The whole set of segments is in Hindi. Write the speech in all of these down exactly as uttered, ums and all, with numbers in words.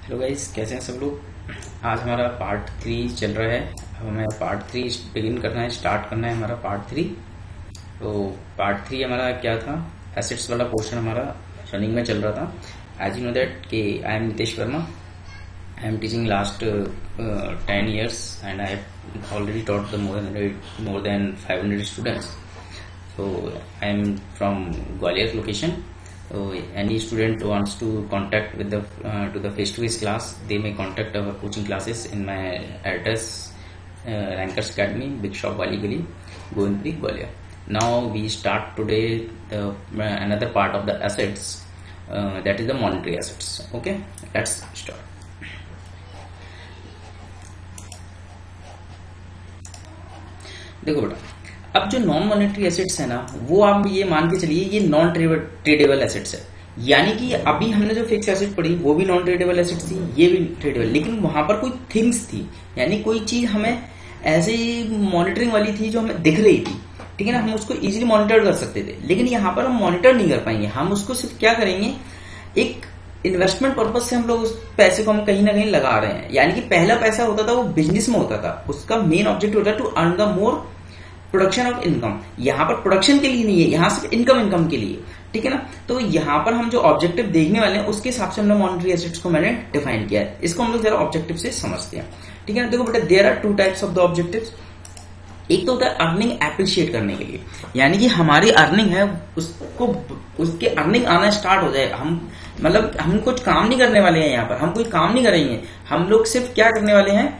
हेलो गाइस, कैसे हैं सब लोग। आज हमारा पार्ट थ्री चल रहा है। अब हमें पार्ट थ्री बिगिन करना है, स्टार्ट करना है हमारा पार्ट थ्री। तो पार्ट थ्री हमारा क्या था, एसेट्स वाला पोर्शन हमारा रनिंग में चल रहा था। एज यू नो दैट कि I am Nitesh Verma, I am teaching last ten years and I have already taught the more than more than five hundred students. So I am from Gwalior location. So any student wants to contact with the uh, to the face-to-face class, they may contact our coaching classes in my address, uh, Rankers Academy, Big Shop Wali Gali, Govindpuri, Gwalior. Now we start today the uh, another part of the assets, uh, that is the monetary assets. Okay, let's start. देखो बेटा, अब जो नॉन मॉनेटरी एसेट्स है ना, वो आप ये मान के चलिए ये नॉन ट्रेडेबल एसेट्स है। यानी कि अभी हमने जो फिक्स एसेट पढ़ी वो भी नॉन ट्रेडेबल एसेट्स थी, ये भी ट्रेडेबल, लेकिन वहां पर कोई थिंग्स थी, यानी कोई चीज हमें ऐसे मॉनिटरिंग वाली थी जो हमें दिख रही थी, ठीक है ना, हम उसको इजीली मॉनिटर कर सकते थे। लेकिन यहाँ पर हम मॉनिटर नहीं कर पाएंगे, हम उसको सिर्फ क्या करेंगे, एक इन्वेस्टमेंट पर्पज से हम लोग उस पैसे को हम कहीं ना कहीं लगा रहे हैं। यानी कि पहला पैसा होता था वो बिजनेस में होता था, उसका मेन ऑब्जेक्ट होता है to earn the more production of income. यहाँ पर प्रोडक्शन के लिए नहीं है, यहाँ सिर्फ इनकम इनकम के लिए, ठीक है ना। तो यहाँ पर हम जो ऑब्जेक्टिव देखने वाले हैं उसके हिसाब से हमने मॉनेटरी एसेट्स को मैंने डिफाइन किया है। इसको हम लोग जरा ऑब्जेक्टिव से समझते हैं, ठीक है ना। देखो बेटा, there are two types of the objectives. एक तो होता है अर्निंग एप्रिशिएट करने के लिए, यानी कि हमारी अर्निंग है उसको उसके अर्निंग आना स्टार्ट हो जाए। हम मतलब हम कुछ काम नहीं करने वाले हैं, यहाँ पर हम कोई काम नहीं करेंगे, हम लोग सिर्फ क्या करने वाले हैं,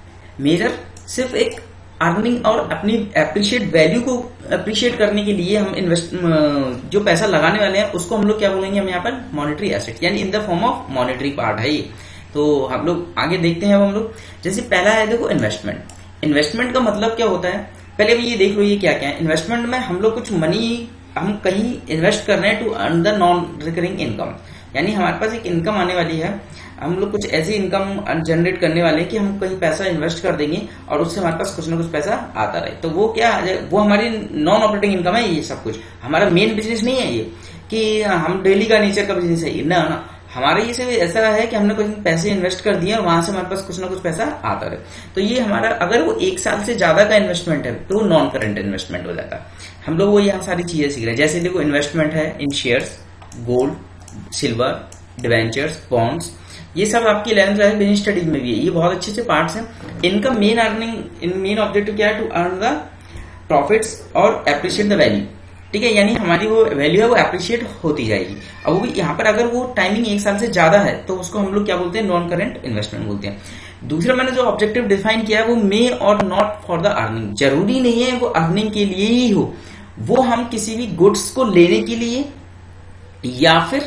मेजर सिर्फ एक अर्निंग और अपनी एप्रिशिएट वैल्यू को अप्रिशिएट करने के लिए हम इन्वेस्ट जो पैसा लगाने वाले हैं उसको हम लोग क्या बोलेंगे, हम यहाँ पर मॉनेटरी एसेट, यानी in the form of monetary part है ये। तो हम लोग आगे देखते हैं। अब हम लोग जैसे पहला है, देखो इन्वेस्टमेंट। इन्वेस्टमेंट का मतलब क्या होता है, पहले भी ये देख लो ये क्या क्या है। इन्वेस्टमेंट में हम लोग कुछ मनी हम कहीं इन्वेस्ट कर रहे हैं to earn the non recurring income, यानी हमारे पास एक इनकम आने वाली है, हम लोग कुछ ऐसी इनकम जनरेट करने वाले हैं कि हम कहीं पैसा इन्वेस्ट कर देंगे और उससे हमारे पास कुछ ना कुछ पैसा आता रहे। तो वो क्या, वो हमारी नॉन ऑपरेटिंग इनकम है। ये सब कुछ हमारा मेन बिजनेस नहीं है ये कि हम डेली का नेचर का बिजनेस है, ना ना, हमारा ये सिर्फ ऐसा है कि हमने कुछ पैसे इन्वेस्ट कर दिए और वहां से हमारे पास कुछ ना कुछ पैसा आता रहे। तो ये हमारा, अगर वो एक साल से ज्यादा का इन्वेस्टमेंट है तो वो नॉन करंट इन्वेस्टमेंट हो जाता है। हम लोग वो यहाँ सारी चीजें सीख रहे हैं। जैसे देखो, इन्वेस्टमेंट है in shares, gold, silver, debentures, bonds, ये सब आपकी इलेवेंथ क्लास बिजनेस स्टडीज में भी है, ये बहुत अच्छे अच्छे पार्ट्स हैं। इनका main earning in main objective क्या है, टू अर्न द प्रॉफिट्स और एप्रिशिएट द वैल्यू, ठीक है, यानी हमारी वो वैल्यू है वो एप्रिशिएट होती जाएगी। अब वो भी यहाँ पर अगर वो टाइमिंग एक साल से ज्यादा है तो उसको हम लोग क्या बोलते हैं, नॉन करेंट इन्वेस्टमेंट बोलते हैं। दूसरा मैंने जो ऑब्जेक्टिव डिफाइन किया है वो मे और नॉट फॉर द अर्निंग, जरूरी नहीं है वो अर्निंग के लिए ही हो, वो हम किसी भी गुड्स को लेने के लिए या फिर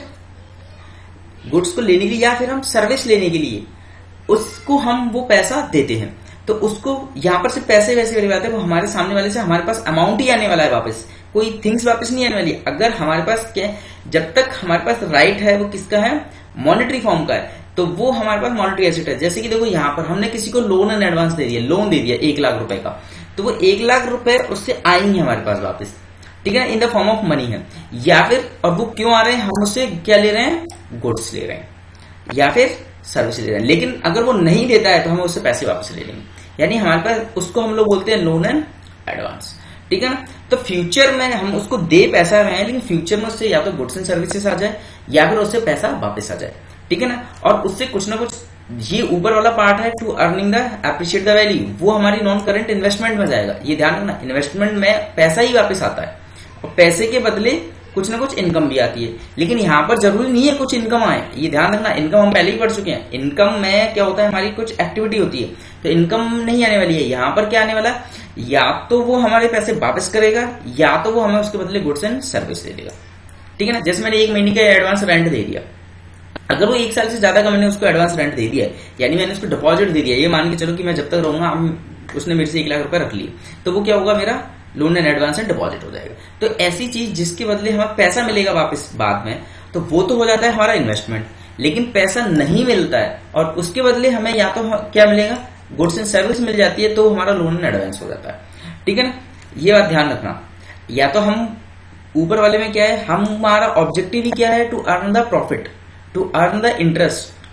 गुड्स को लेने के लिए या फिर हम सर्विस लेने के लिए उसको हम वो पैसा देते हैं। तो उसको यहाँ पर सिर्फ पैसे वैसे वाली बात है, वो हमारे सामने वाले से हमारे पास अमाउंट ही आने वाला है वापस, कोई थिंग्स वापस नहीं आने वाली। अगर हमारे पास क्या, जब तक हमारे पास राइट है वो किसका है, मॉनेटरी फॉर्म का है, तो वो हमारे पास मॉनेटरी एसेट है। जैसे कि देखो, यहाँ पर हमने किसी को लोन एंड एडवांस दे दिया, लोन दे दिया एक लाख रुपए का, तो वो एक लाख रुपए उससे आएंगे हमारे पास वापस, ठीक है, in the form of money है। या फिर, और वो क्यों आ रहे हैं, हम उससे क्या ले रहे हैं, गुड्स ले रहे हैं या फिर सर्विस ले रहे हैं। लेकिन अगर वो नहीं देता है तो हम उससे पैसे वापस ले लेंगे, यानी हमारे पास उसको हम लोग बोलते हैं लोन एंड एडवांस, ठीक है ना। तो फ्यूचर में हम उसको दे पैसा रहे हैं, लेकिन फ्यूचर में उससे या तो गुड्स एंड सर्विसेज आ जाए या फिर उससे पैसा वापस आ जाए, ठीक है ना। और उससे कुछ ना कुछ, ये ऊपर वाला पार्ट है to earning the appreciate the value, वो हमारी नॉन करंट इन्वेस्टमेंट में जाएगा। ये ध्यान रखना, इन्वेस्टमेंट में पैसा ही वापस आता है और पैसे के बदले कुछ ना कुछ इनकम भी आती है। लेकिन यहाँ पर जरूरी नहीं है कुछ इनकम आए, ये ध्यान रखना। इनकम हम पहले ही पढ़ चुके हैं, इनकम में क्या होता है, हमारी कुछ एक्टिविटी होती है, तो इनकम नहीं आने वाली है। यहाँ पर क्या आने वाला है, या तो वो हमारे पैसे वापस करेगा या तो वो हमें उसके बदले गुड्स एंड सर्विस दे देगा, ठीक है ना। जैसे मैंने एक महीने का एडवांस रेंट दे दिया, अगर वो एक साल से ज्यादा का मैंने उसको एडवांस रेंट दे दिया है, यानी मैंने उसको डिपॉजिट दे दिया, ये मान के चलो कि मैं जब तक रहूंगा, उसने मेरे से एक लाख रुपए रख लिए, तो वो क्या होगा, मेरा loan and advance and deposit हो जाएगा। तो ऐसी चीज जिसके बदले हमें पैसा मिलेगा वापस बाद में, तो वो तो हो जाता है हमारा इन्वेस्टमेंट। लेकिन पैसा नहीं मिलता है और उसके बदले हमें या तो क्या मिलेगा, गुड्स एंड सर्विस मिल जाती है, तो हमारा लोन एंड एडवांस हो जाता है, ठीक है ना। ये बात ध्यान रखना। या तो हम ऊपर वाले में क्या है, हमारा ऑब्जेक्टिव ही क्या है, to earn the profit, to earn the interest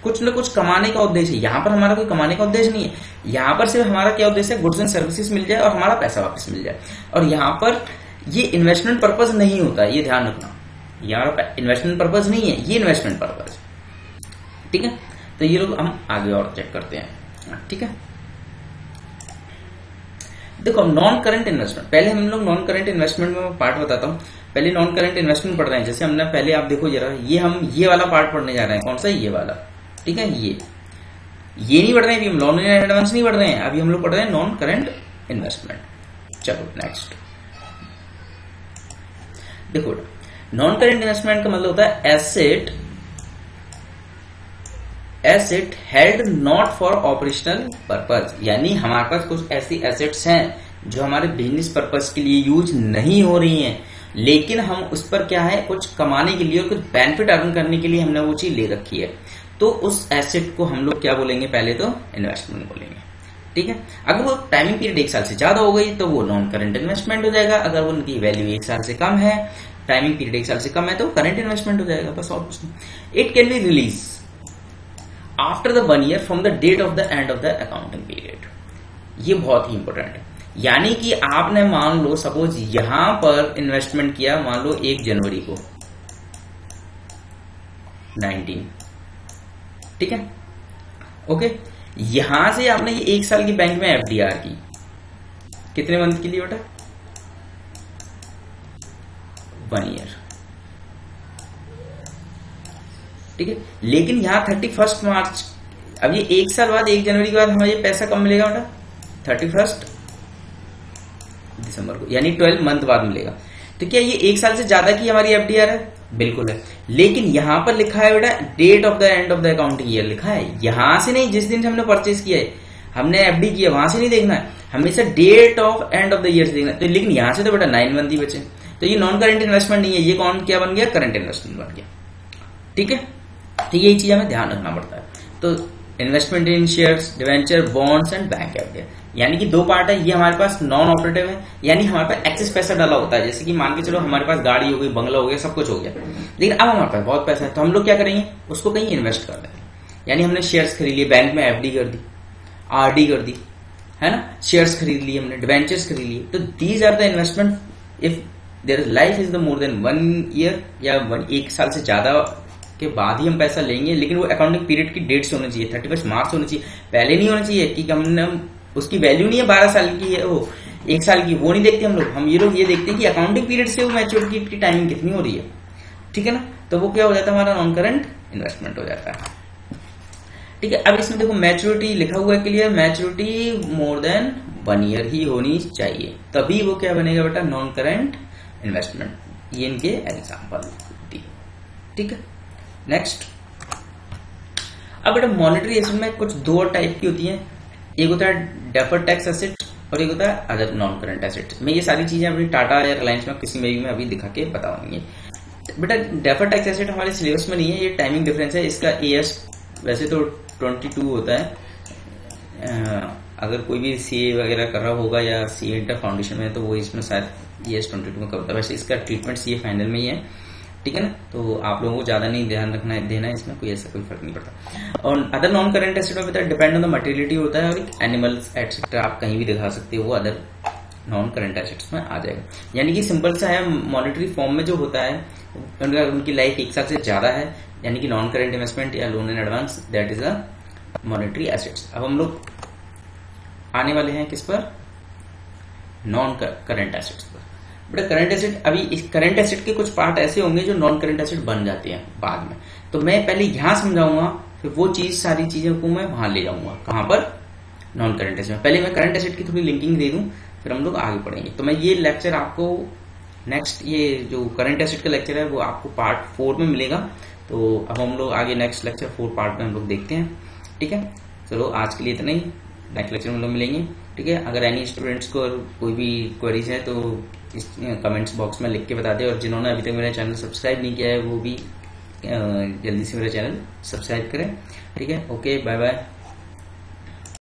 कुछ न कुछ कमाने का उद्देश्य है। यहाँ पर हमारा कोई कमाने का उद्देश्य नहीं है, यहाँ पर सिर्फ हमारा क्या उद्देश्य है, गुड्स एंड सर्विसेज मिल जाए और हमारा पैसा वापस मिल जाए। और यहाँ पर ये इन्वेस्टमेंट पर्पज नहीं होता है, ये ध्यान रखना, यहाँ इन्वेस्टमेंट पर्पज नहीं है, ये इन्वेस्टमेंट पर्पज। ठीक है, तो ये लोग हम आगे और चेक करते हैं। ठीक है, देखो नॉन करंट इन्वेस्टमेंट, पहले हम लोग नॉन करंट इन्वेस्टमेंट में पार्ट बताता हूँ। पहले नॉन करंट इन्वेस्टमेंट पढ़ रहे हैं, जैसे हमने पहले आप देखो जरा, ये हम ये वाला पार्ट पढ़ने जा रहे हैं, कौन सा, ये वाला। ठीक है, ये ये नहीं पढ़ रहे हैं अभी हम, लोन इन एडवांस नहीं पढ़ रहे हैं अभी, हम लोग पढ़ रहे हैं नॉन करंट इन्वेस्टमेंट। चलो नेक्स्ट देखो, नॉन करंट इन्वेस्टमेंट का मतलब होता है asset asset held not for operational purpose, यानी हमारे पास कुछ ऐसी एसेट्स हैं जो हमारे बिजनेस पर्पज के लिए यूज नहीं हो रही हैं, लेकिन हम उस पर क्या है, कुछ कमाने के लिए और कुछ बेनिफिट अर्न करने के लिए हमने वो चीज ले रखी है, तो उस एसेट को हम लोग क्या बोलेंगे, पहले तो इन्वेस्टमेंट बोलेंगे। ठीक है, अगर वो टाइमिंग पीरियड एक साल से ज्यादा हो गई तो वो नॉन करंट इन्वेस्टमेंट हो जाएगा, अगर उनकी वैल्यू एक साल से कम है, टाइमिंग पीरियड एक साल से कम है, तो करंट इन्वेस्टमेंट हो जाएगा, बस और कुछ नहीं। It can be release after the one year from the date of the end of the accounting period, ये बहुत ही इंपॉर्टेंट है। यानी कि आपने मान लो सपोज यहां पर इन्वेस्टमेंट किया, मान लो एक जनवरी को नाइनटीन, ठीक है, ओके, यहां से आपने ये एक साल की बैंक में एफडीआर की, कितने मंथ के लिए बेटा, वन ईयर। ठीक है, लेकिन यहां थर्टी फर्स्ट मार्च, अब ये एक साल बाद, एक जनवरी के बाद हमें ये पैसा कब मिलेगा बेटा, थर्टी फर्स्ट दिसंबर को, यानी ट्वेल्व मंथ बाद मिलेगा। तो क्या ये एक साल से ज्यादा की हमारी एफडीआर है, बिल्कुल है, लेकिन यहां पर लिखा है बेटा date of the end of the accounting year लिखा है, यहां से नहीं, जिस दिन से हमने परचेज किया है, हमने एफडी किया, वहां से नहीं देखना है, हमेशा date of end of the year से देखना है। तो लेकिन यहां से तो बेटा नाइन मंथ ही बचे, तो ये नॉन करंट इन्वेस्टमेंट नहीं है, ये कौन क्या बन गया, करंट इन्वेस्टमेंट बन गया। ठीक है, तो यही चीज हमें ध्यान रखना पड़ता है। तो investment in shares, debenture, bonds and bank FD, यानी कि दो पार्ट है, ये हमारे पास नॉन ऑपरेटिव है, यानी हमारे पास एक्सेस पैसा डाला होता है, जैसे कि मान के चलो हमारे पास गाड़ी हो गई, बंगला हो गया, सब कुछ हो गया, लेकिन अब हमारे पास बहुत पैसा है, तो हम लोग क्या करेंगे, उसको कहीं इन्वेस्ट कर देंगे। यानी हमने शेयर्स खरीद लिए, बैंक में एफडी कर दी, आरडी कर दी, है ना, शेयर्स खरीद लिए हमने, डिवेंचर्स खरीद लिए, तो these are the investment if their life is the more than one year, या वन एक साल से ज्यादा के बाद ही हम पैसा लेंगे, लेकिन वो अकाउंटिंग पीरियड की डेट से होनी चाहिए, थर्टी फर्स्ट मार्च होनी चाहिए, पहले नहीं होना चाहिए कि हमने, उसकी वैल्यू नहीं है बारह साल की है, वो एक साल की, वो नहीं देखते हम लोग, हम ये लोग ये देखते हैं कि अकाउंटिंग पीरियड से वो मैच्योरिटी की टाइमिंग कितनी हो रही है। ठीक है ना, तो वो क्या हो जाता है, हमारा नॉन करंट इन्वेस्टमेंट हो जाता है। ठीक है, अब इसमें देखो मैच्योरिटी लिखा हुआ है clear, maturity more than one year ही होनी चाहिए, तभी वो क्या बनेगा बेटा, नॉन करंट इन्वेस्टमेंट। ये इनके एग्जाम्पल। ठीक है, नेक्स्ट, अब बेटा मॉनेटरी एसेट में कुछ दो टाइप की होती हैं, एक होता है डेफर्ड टैक्स एसेट और एक होता है अदर नॉन करंट एसेट। मैं ये सारी चीजें अपनी टाटा या रिलायंस में किसी में भी मैं अभी दिखा के बताऊंगी। बेटा डेफर्ड टैक्स एसेट हमारे सिलेबस में नहीं है, ये टाइमिंग डिफरेंस है, इसका एएस वैसे तो ट्वेंटी टू होता है, अगर कोई भी सीए वगैरह कर रहा होगा या सीए इंटर फाउंडेशन में तो वो इसमें शायद एएस ट्वेंटी टू में करता है, वैसे इसका ट्रीटमेंट सीए फाइनल में ही है। ठीक है ना, तो आप लोगों को ज्यादा नहीं ध्यान रखना है, देना है, इसमें कोई ऐसा कोई फर्क नहीं पड़ता। और अदर नॉन करंट एसेट में बेटा डिपेंड ऑन द मटेरियलिटी होता है, और एक एनिमल्स एटसेट्रा आप कहीं भी दिखा सकते हो, वो अदर नॉन करंट एसेट्स में आ जाएगा। यानी कि सिंपल सा है, मॉनेटरी फॉर्म में जो होता है उनका उनकी लाइफ एक साल से ज्यादा है, यानी कि नॉन करंट इन्वेस्टमेंट या loan in advance, that is a monetary assets. अब हम लोग आने वाले हैं किस पर, नॉन करंट एसेट्स पर। बेटा करंट एसेट, अभी इस करंट एसेट के कुछ पार्ट ऐसे होंगे जो नॉन करंट एसेट बन जाते हैं बाद में, तो मैं पहले यहां समझाऊंगा, फिर वो चीज सारी चीजों को मैं वहां ले जाऊंगा, कहां पर, नॉन करंट एसेट में। पहले मैं करंट एसेट की थोड़ी लिंकिंग दे दूं, फिर हम लोग आगे पढ़ेंगे। तो मैं ये लेक्चर आपको नेक्स्ट, ये जो करंट एसेट का लेक्चर है वो आपको पार्ट फोर में मिलेगा। तो अब हम लोग आगे नेक्स्ट लेक्चर फोर पार्ट में हम लोग देखते हैं। ठीक है, चलो आज के लिए इतना ही, नेक्स्ट लेक्चर में हम लोग मिलेंगे। ठीक है, अगर एनी स्टूडेंट्स को कोई भी क्वेरीज है तो इस कमेंट्स बॉक्स में लिख के बता दें, और जिन्होंने अभी तक मेरा चैनल सब्सक्राइब नहीं किया है वो भी जल्दी से मेरा चैनल सब्सक्राइब करें। ठीक है, ओके, बाय बाय।